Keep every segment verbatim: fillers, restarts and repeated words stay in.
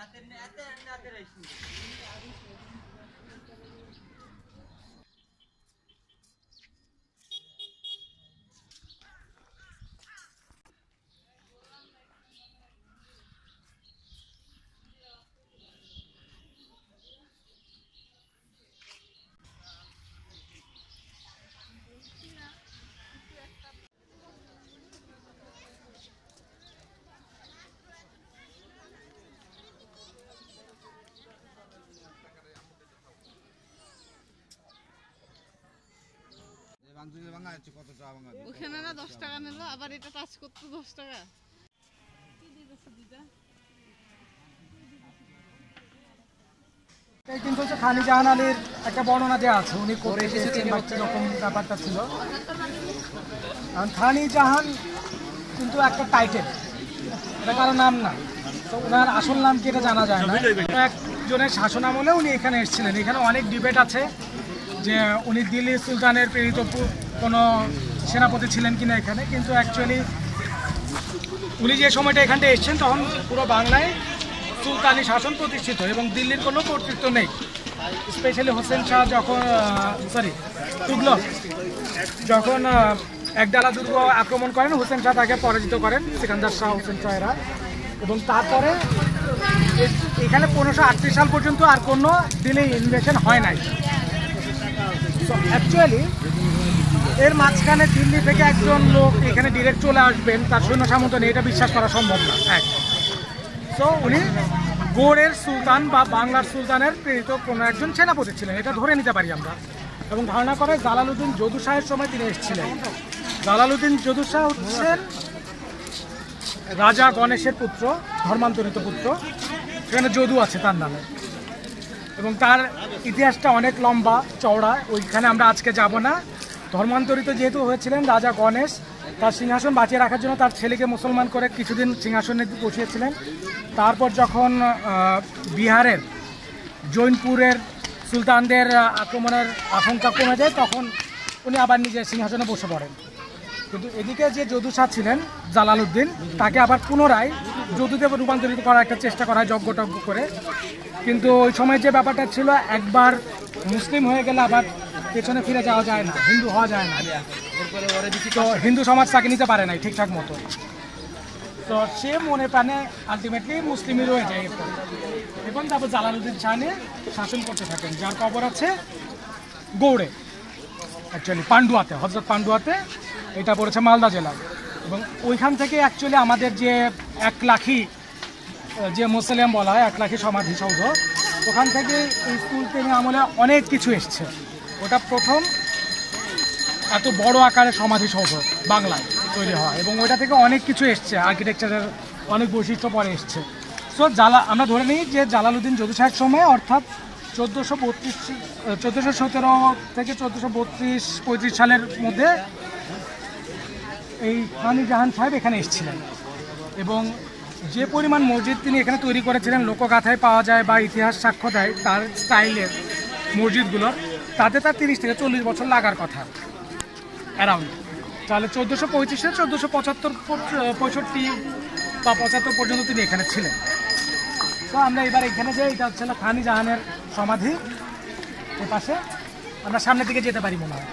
ওখানে না দশ টাকা নিল, আবার এটা টাচ করতে দশ টাকা। কিন্তু হচ্ছে খান-ই-জাহান আলীর একটা বর্ণনা দেওয়া আছে, উনি করে এসেছেন বা কীরকম ব্যাপারটা ছিল। কারণ খান-ই-জাহান কিন্তু একটা টাইটেল, এটা কারো নাম না, তো ওনার আসল নাম কি এটা জানা যায় না। একজনের শাসন আমলে উনি এখানে এসেছিলেন। এখানে অনেক ডিবেট আছে যে উনি দিল্লি সুলতানের প্রেরিত কোনো সেনাপতি ছিলেন কিনা এখানে, কিন্তু অ্যাকচুয়ালি উনি যে সময়টা এখানটা এসছেন তখন পুরো বাংলায় সুলতানি শাসন প্রতিষ্ঠিত এবং দিল্লির কোনো কর্তৃত্ব নেই। স্পেশালি হোসেন শাহ যখন সরি তুগলক যখন একডালা দুর্গ আক্রমণ করেন, হোসেন শাহ তাকে পরাজিত করেন, সিকান্দার শাহ, হোসেন শাহ এরা। এবং তারপরে এখানে পনেরোশো আটত্রিশ সাল পর্যন্ত আর কোনো দিল্লি ইনভেশন হয় নাই। সো অ্যাকচুয়ালি এর মাঝখানে দিল্লি থেকে একজন লোক এখানে ডিরেক্ট চলে আসবেন, তার সৈন্য সামন্ত নেই, এটা বিশ্বাস করা সম্ভব না। এক তো উনি গৌড়ের সুলতান বা বাংলার সুলতানের প্রেরিত কোনো একজন সেনাপতি ছিলেন, এটা ধরে নিতে পারি আমরা। এবং ধারণা করে জালালউদ্দিন যদু শাহের সময় তিনি এসেছিলেন। জালালউদ্দিন যদু শাহ হচ্ছেন রাজা গণেশের পুত্র, ধর্মান্তরিত পুত্র, সেখানে যদু আছে তার নামে। এবং তার ইতিহাসটা অনেক লম্বা চওড়া, ওইখানে আমরা আজকে যাব না। ধর্মান্তরিত যেহেতু হয়েছিলেন, রাজা গণেশ তার সিংহাসন বাঁচিয়ে রাখার জন্য তার ছেলেকে মুসলমান করে কিছুদিন সিংহাসনে বসিয়েছিলেন। তারপর যখন বিহারের জৈনপুরের সুলতানদের আক্রমণের আশঙ্কা কমে যায়, তখন উনি আবার নিজের সিংহাসনে বসে পড়েন। কিন্তু এদিকে যে যদু শাহ ছিলেন জালালউদ্দিন, তাকে আবার পুনরায় যদুতে রূপান্তরিত করার একটা চেষ্টা করা হয় যজ্ঞ টজ্ঞ করে। কিন্তু ওই সময় যে ব্যাপারটা ছিল, একবার মুসলিম হয়ে গেলে আবার পেছনে ফিরে যাওয়া যায় না, হিন্দু হওয়া যায় না। তো হিন্দু সমাজ তাকে নিতে পারে নাই ঠিকঠাক মতো। তো সে মনে প্রাণে আলটিমেটলি মুসলিমই রয়ে যায় এরপর। এবং তারপর জালালউদ্দিন শাহ নিয়ে শাসন করতে থাকেন, যার কবর আছে গৌড়ে, অ্যাকচুয়ালি পান্ডুয়াতে, হজরত পান্ডুয়াতে। এটা পড়েছে মালদা জেলায়। এবং ওইখান থেকে অ্যাকচুয়ালি আমাদের যে এক লাখি যে মুসলিম বলা হয়, এক লাখি সমাধিসৌধ, ওখান থেকে এই সুলতানি আমলে অনেক কিছু এসছে। ওটা প্রথম এত বড় আকারের সমাধিসৌধ বাংলায় তৈরি হয়, এবং ওইটা থেকে অনেক কিছু এসছে, আর্কিটেকচারের অনেক বৈশিষ্ট্য পরে এসছে। সো জালা আমরা ধরে নিই যে জালালউদ্দিন যদু শাহের সময়, অর্থাৎ চোদ্দোশো বত্রিশ চোদ্দোশো সতেরো থেকে চোদ্দোশো বত্রিশ পঁয়ত্রিশ সালের মধ্যে এই খান-ই-জাহান সাহেব এখানে এসেছিলেন। এবং যে পরিমাণ মসজিদ তিনি এখানে তৈরি করেছিলেন, লোকগাথায় পাওয়া যায় বা ইতিহাস সাক্ষ্য দেয় তার স্টাইলের মসজিদগুলোর, তাতে তার তিরিশ থেকে চল্লিশ বছর লাগার কথা অ্যারাউন্ড। তাহলে চোদ্দোশো পঁয়ত্রিশ থেকে চোদ্দোশো পঁচাত্তর পঁয়ষট্টি বা পঁচাত্তর পর্যন্ত তিনি এখানে ছিলেন। তো আমরা এবার এখানে যে এটা হচ্ছে খান-ই-জাহানের সমাধি, এর পাশে আমরা সামনের দিকে যেতে পারি মনে হয়।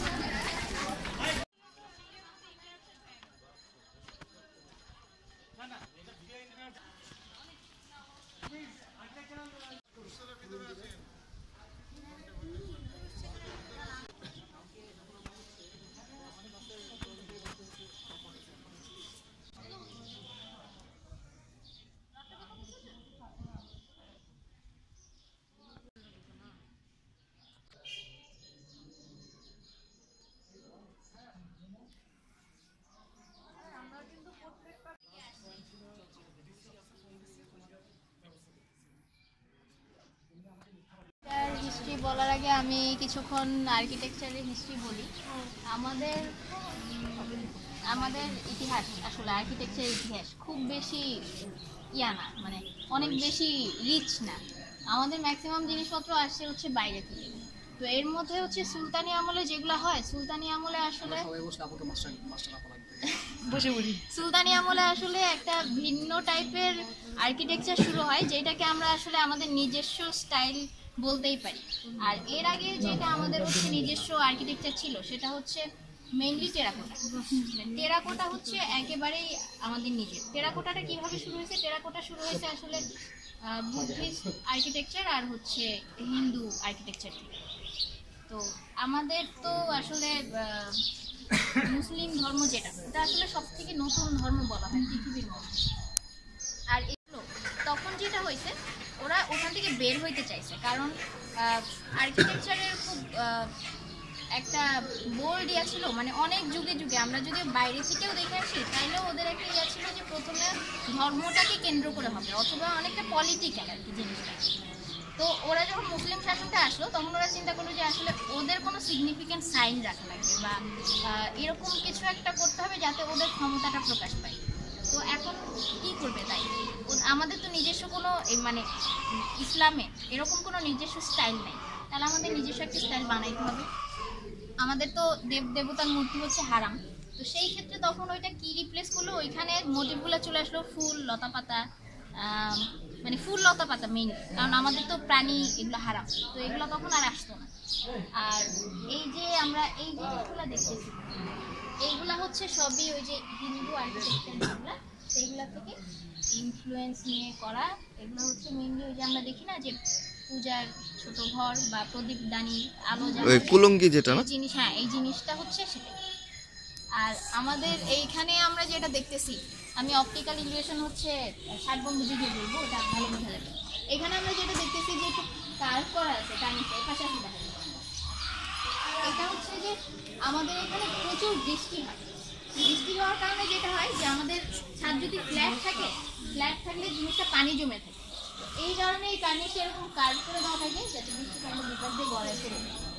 হিস্ট্রি বলার আগে আমি কিছুক্ষণ আর্কিটেকচারের হিস্ট্রি বলি। আমাদের আমাদের ইতিহাস, আসলে আর্কিটেকচারের ইতিহাস খুব বেশি ইয়া না, মানে অনেক বেশি রিচ না। আমাদের ম্যাক্সিমাম জিনিসপত্র আসছে হচ্ছে বাইরে থেকে। তো এর মধ্যে হচ্ছে সুলতানি আমলে যেগুলো হয়, সুলতানি আমলে আসলে বসে পড়ি। সুলতানি আমলে আসলে একটা ভিন্ন টাইপের আর্কিটেকচার শুরু হয়, যেটাকে আমরা আসলে আমাদের নিজস্ব স্টাইল বলতেই পারি। আর এর আগে যেটা আমাদের হচ্ছে নিজস্ব আর্কিটেকচার ছিল সেটা হচ্ছে মেইনলি টেরাকোটা। টেরাকোটা হচ্ছে একেবারেই আমাদের নিজের। টেরাকোটাটা কিভাবে শুরু হয়েছে? টেরাকোটা শুরু হয়েছে আসলে বুদ্ধিস্ট আর্কিটেকচার আর হচ্ছে হিন্দু আর্কিটেকচার থেকে। তো আমাদের তো আসলে মুসলিম ধর্ম যেটা, এটা আসলে সব থেকে নতুন ধর্ম বলা হয় পৃথিবীর মধ্যে। আর এগুলো তখন যেটা হয়েছে, ওরা ওখান থেকে বের হইতে চাইছে, কারণ আর্কিটেকচারের খুব একটা বোল্ড ইয়া ছিল, মানে অনেক যুগে যুগে আমরা যদি বাইরে থেকেও দেখে আসি তাইলেও ওদের একটা ইয়া ছিল যে প্রথমে ধর্মটাকে কেন্দ্র করে হবে, অথবা অনেকটা পলিটিক্যাল আর কি জিনিসটা। তো ওরা যখন মুসলিম শাসনটা আসলো তখন ওরা চিন্তা করলো যে আসলে ওদের কোনো সিগনিফিকেন্ট সাইন রাখা লাগবে বা এরকম কিছু একটা করতে হবে যাতে ওদের ক্ষমতাটা প্রকাশ পায়। তো এখন কি করবে? তাই আমাদের তো নিজস্ব কোনো মানে ইসলামে এরকম কোনো নিজস্ব স্টাইল নেই, তাহলে আমাদের নিজস্ব একটা স্টাইল বানাইতে হবে। আমাদের তো দেব দেবতার মূর্তি হচ্ছে হারাম, তো সেই ক্ষেত্রে তখন ওইটা কি রিপ্লেস করলো, ওইখানে মোটিভগুলো চলে আসলো ফুল লতা পাতা, মানে ফুল লতা পাতা মেইন, কারণ আমাদের তো প্রাণী এগুলো হারাম, তো এগুলো তখন আর আসতো না। আর এই যে আমরা এই জিনিসগুলো দেখতেছি এইগুলা হচ্ছে সবই ওই যে হিন্দু আর্কিটেকচার যেগুলো, সেইগুলা থেকে ইনফ্লুয়েন্স নিয়ে করা। এগুলো হচ্ছে মেইনলি ওই যে আমরা দেখি না যে পূজার ছোট ঘর বা প্রদীপ দানি আলো জ্বালানো কুলঙ্গি যেটা না জিনিস, হ্যাঁ এই জিনিসটা হচ্ছে সেটা। আর আমাদের এইখানে আমরা যেটা দেখতেছি, আমি অপটিক্যাল ইলিউশন হচ্ছে ষাট গম্বুজে দিয়ে বলবো, ওটা ভালো বোঝা যাবে। এখানে আমরা যেটা দেখতেছি যে একটু কার্ভ করা আছে কানিতে পাশাপাশি দেখা যাবে, এটা হচ্ছে যে আমাদের এখানে প্রচুর বৃষ্টি হয়। বৃষ্টি হওয়ার কারণে যেটা হয় যে আমাদের ছাদ যদি ফ্ল্যাট থাকে, ফ্ল্যাট থাকলে জিনিসটা পানি জমে থাকে, এই কারণে এই কার্নিশে এরকম কার্ভ করে দেওয়া থাকে যাতে বৃষ্টি পানি দুপাশ দিয়ে গড়ায় ফেলে।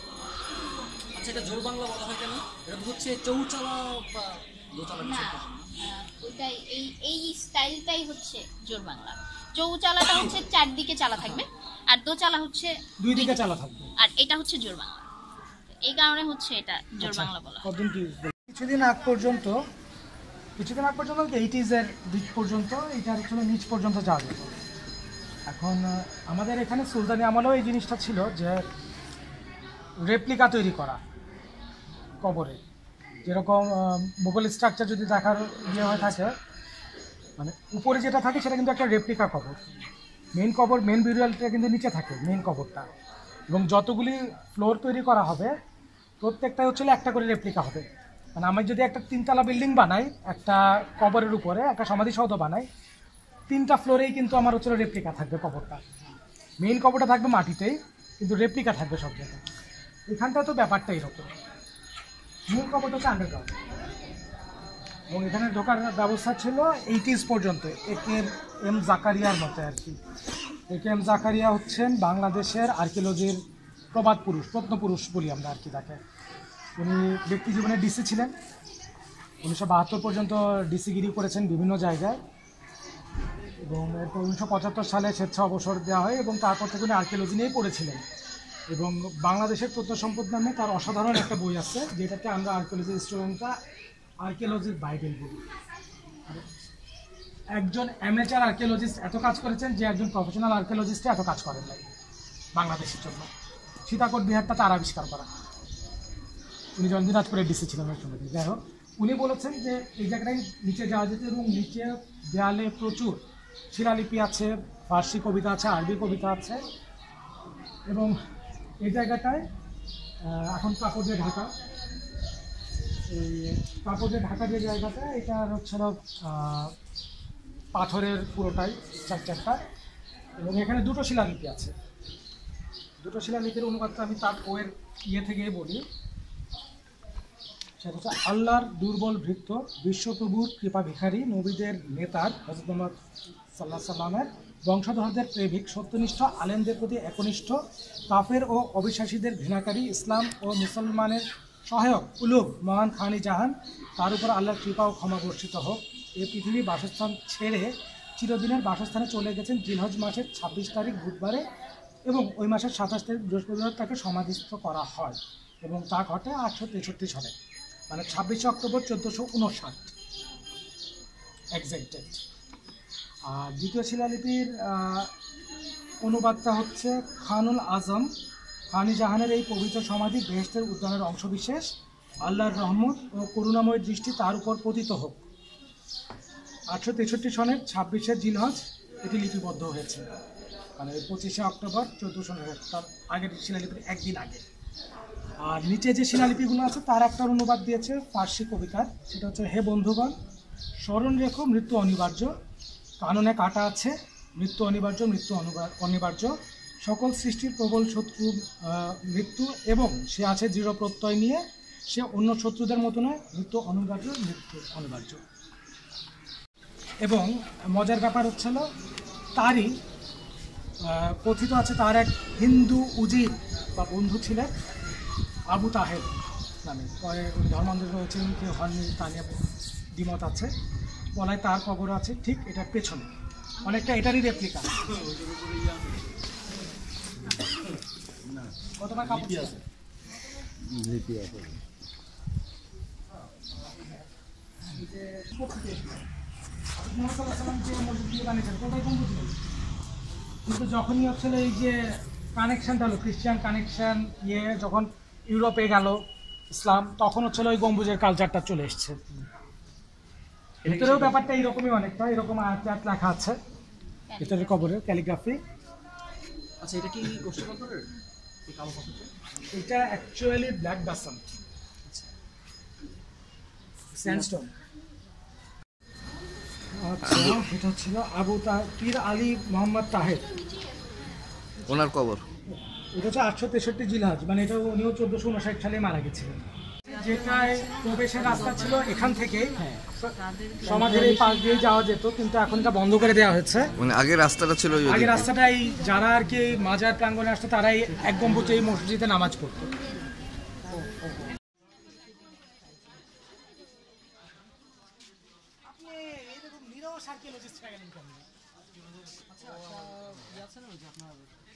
আচ্ছা, এটা জোর বাংলা বলা হয় কেন? এটা হচ্ছে চৌচালা বা দোতলা না, ওইটাই এই এই স্টাইলটাই হচ্ছে জোর বাংলা। চৌচালাটা হচ্ছে চারদিকে চালা থাকবে আর দোচালা হচ্ছে দুই দিকে চালা থাকবে, আর এটা হচ্ছে জোর বাংলা। এই কারণে হচ্ছে এটা জোর বাংলা বলা হয়। কিছুদিন আগ পর্যন্ত কিছুদিন আগ পর্যন্ত এইটিজের দিক পর্যন্ত এটা আসলে নিচ পর্যন্ত যাওয়া যেত। এখন আমাদের এখানে সুলতানি আমলেও এই জিনিসটা ছিল যে রেপ্লিকা তৈরি করা কবরে, যেরকম মোগল স্ট্রাকচার যদি দেখার ইয়ে হয়ে থাকে, মানে উপরে যেটা থাকে সেটা কিন্তু একটা রেপ্লিকা কবর, মেন কবর মেন বিরিয়ালটা কিন্তু নিচে থাকে মেন কবরটা, এবং যতগুলি ফ্লোর তৈরি করা হবে প্রত্যেকটাই হচ্ছে একটা করে রেপ্লিকা হবে। মানে আমি যদি একটা তিনতলা বিল্ডিং বানাই, একটা কবরের উপরে একটা সমাধিসৌধ বানাই, তিনটা ফ্লোরেই কিন্তু আমার হচ্ছে রেপ্লিকা থাকবে কবরটা। মেইন কবরটা থাকবে মাটিতেই, কিন্তু রেপ্লিকা থাকবে সব জায়গায়। এখানটা তো ব্যাপারটা এরকম, মূল কবরটা হচ্ছে আন্ডারগ্রাউন্ড, এবং এখানে ঢোকার ব্যবস্থা ছিল এইটিজ পর্যন্ত এ কে এম জাকারিয়ার মতে আর কি। এ কে এম জাকারিয়া হচ্ছেন বাংলাদেশের আর্কিওলজির প্রবাদ পুরুষ, প্রত্নপুরুষ বলি আমরা আর কি তাকে। উনি ব্যক্তি জীবনে ডিসি ছিলেন, উনিশশো বাহাত্তর পর্যন্ত ডিসিগিরি করেছেন বিভিন্ন জায়গায়, এবং এরপর উনিশশো পঁচাত্তর সালে স্বেচ্ছা অবসর দেওয়া হয়, এবং তারপর থেকে উনি আর্কিওলজি নিয়েই পড়েছিলেন। এবং বাংলাদেশের প্রত্ন সম্পদ নামে তার অসাধারণ একটা বই আছে, যেটাকে আমরা আর্কিওলজি স্টুডেন্টরা আর্কিওলজির বাইবেল বলি। একজন অ্যামেচার আর্কিওলজিস্ট এত কাজ করেছেন যে একজন প্রফেশনাল আর্কিওলজিস্টে এত কাজ করেন নাই বাংলাদেশের জন্য। সীতাকোট বিহারটা তার আবিষ্কার করা, উনি যখন দিনাজপুরের ডিসি ছিলেন ওই সময়। যাই হোক, উনি বলেছেন যে এই জায়গাটায় নিচে যাওয়া যেত, এবং নিচে দেয়ালে প্রচুর শিলালিপি আছে, ফার্সি কবিতা আছে, আরবি কবিতা আছে, এবং এই জায়গাটায় এখন কাপড় দিয়ে ঢাকা, এই কাপড় দিয়ে ঢাকা যে জায়গাটা, এটা হচ্ছে পাথরের পুরোটাই স্ট্রাকচারটা, এবং এখানে দুটো শিলালিপি আছে। দুটো শিলালিপির অনুবাদটা আমি তার বইয়ের ইয়ে থেকেই বলি। সেটা হচ্ছে আল্লাহর দুর্বল ভৃত্য, বিশ্বপ্রভুর কৃপা ভিখারী, নবীদের নেতার হযরত মুহাম্মদ সাল্লাল্লাহু আলাইহি সাল্লামের বংশধরদের প্রেমিক, সত্যনিষ্ঠ আলেমদের প্রতি একনিষ্ঠ, কাফের ও অবিশ্বাসীদের ঘৃণাকারী, ইসলাম ও মুসলমানের সহায়ক উলুঘ মহান খান-ই-জাহান, তার উপর আল্লাহর কৃপা ও ক্ষমা বর্ষিত হোক। এই পৃথিবী বাসস্থান ছেড়ে চিরদিনের বাসস্থানে চলে গেছেন জিল হজ মাসের ছাব্বিশ তারিখ বুধবারে, এবং ওই মাসের সাতাশ তারিখ বৃহস্পতিবার তাকে সমাধিস্থ করা হয়, এবং তা ঘটে আটশো তেষট্টি সালে, মানে ছাব্বিশে অক্টোবর চোদ্দোশো উনষাট। এক্সাক্টেড। আর দ্বিতীয় শিলালিপির অনুবাদটা হচ্ছে খান-ই-আজম। খান-ই-জাহানের এই পবিত্র সমাধি বেহেশতের উদ্যানের অংশবিশেষ, আল্লাহর রহমত ও করুণাময় দৃষ্টি তার উপর পতিত হোক। আটশো তেষট্টি সনের ছাব্বিশে জিলহজ এটি লিপিবদ্ধ হয়েছে, মানে পঁচিশে অক্টোবর চোদ্দোশো তার আগের শিলালিপির একদিন আগে। আর নিচে যে শিলালিপিগুলো আছে তার একটা অনুবাদ দিয়েছে ফার্সি কবিতার, সেটা হচ্ছে হে বন্ধুগণ, স্মরণ রেখো মৃত্যু অনিবার্য, কাননে কাটা আছে মৃত্যু অনিবার্য, মৃত্যু অনিবার্য, সকল সৃষ্টির প্রবল শত্রু মৃত্যু, এবং সে আছে দৃঢ় প্রত্যয় নিয়ে, সে অন্য শত্রুদের মতো নয়, মৃত্যু অনিবার্য, মৃত্যু অনিবার্য। এবং মজার ব্যাপার হচ্ছিল তারই কথিত আছে তার এক হিন্দু উজির বা বন্ধু ছিলেন আবু তাহের নামে, পরে ধর্মান্তরিত হয়েছেন কি হননি তা নিয়ে দ্বিমত আছে। বলায় তার কবর আছে ঠিক এটার পেছনে, অনেকটা এটারই রেপ্লিকা। কতটা কাপড় আছে? লিপি আছে। কিন্তু যখনই হচ্ছিল এই যে কানেকশনটা হলো খ্রিস্টান কানেকশন ইয়ে, যখন ইউরোপে গেল ইসলাম, তখন হচ্ছিল ওই গম্বুজের কালচারটা চলে এসছে। ভিতরেও ব্যাপারটা এইরকমই, অনেকটা এরকম আয়াত লেখা আছে ভিতরের কবরের ক্যালিগ্রাফি। আচ্ছা, এটা কি গোষ্ঠী কবরের এই কালো পাথরটা? এটা অ্যাকচুয়ালি ব্ল্যাক বাসাল্ট, স্যান্ডস্টোন। আচ্ছা, এটা ছিল আবু পীর আলী মোহাম্মদ তাহের, ওনার কবর। এটা হচ্ছে আটশো তেষট্টি জিলহজ, মানে এটা উনিও চোদ্দোশো উনষাট সালে মারা গেছিলেন। যেটায় প্রবেশের রাস্তা ছিল এখান থেকে সমাধির এই পাশ দিয়ে যাওয়া যেত, কিন্তু এখন এটা বন্ধ করে দেওয়া হয়েছে। মানে আগে রাস্তাটা ছিল, আগে রাস্তাটাই যারা আর কি মাজার প্রাঙ্গণে আসতো তারাই এক গম্বুজে এই মসজিদে নামাজ পড়তো। আপনি এরকম নিরস আর্কিওলজিস্ট হয়ে গেলেন কেন? আচ্ছা, আছে না ওই যে আপনার